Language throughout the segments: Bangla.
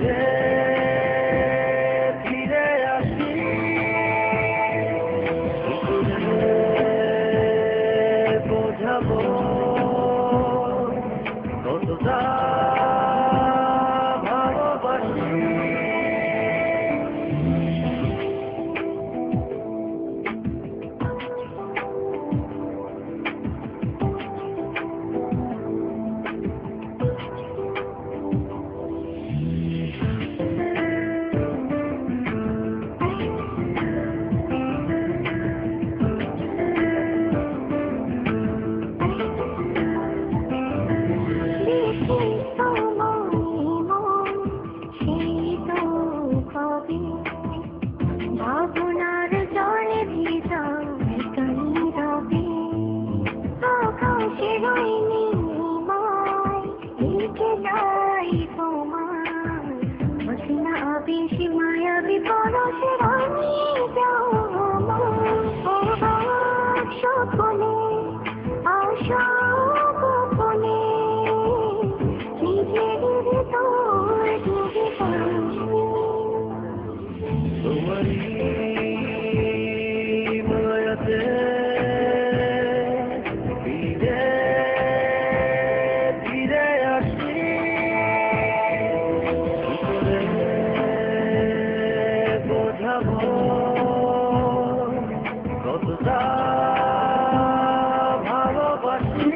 ফিরে ফিরে আসি বোঝাবো কতটা ভালোবাসি। ভাবনার জলে ভিজা কানি রবে আকাশের ওই নীলিমায় লিখে যাই তোমার অচেনা আবেশ মায়াবী পরশে রাঙিয়ে যাও আমার সকলে আশা গোপনে নিজের ভিতর ডুবে পড়ছি তোমারি মায়াতে ফিরে ফিরে আসি বোঝাবো কতটা ভালোবাসি।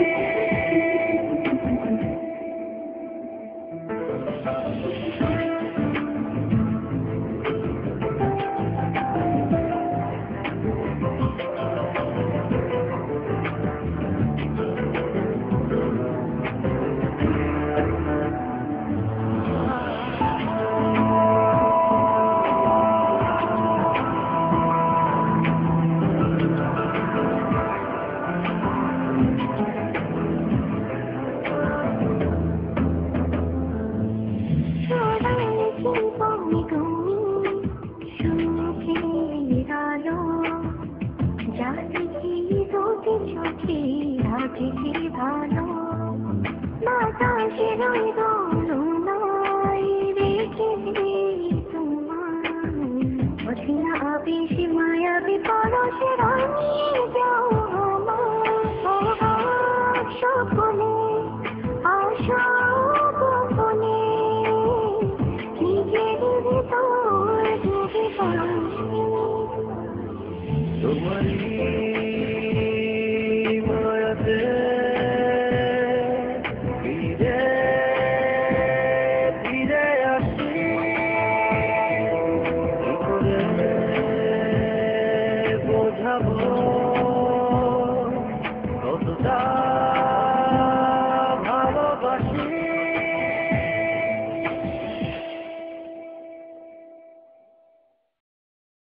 ভালো বাতাসের ওই দোলনায় রেখেছি তোমার অচেনা আবেশ মায়াবী পরশে রাঙিয়ে যাও আমার সকলে আশা গোপনে নিজের ভিতর ডুবে পড়ছি। তোমারি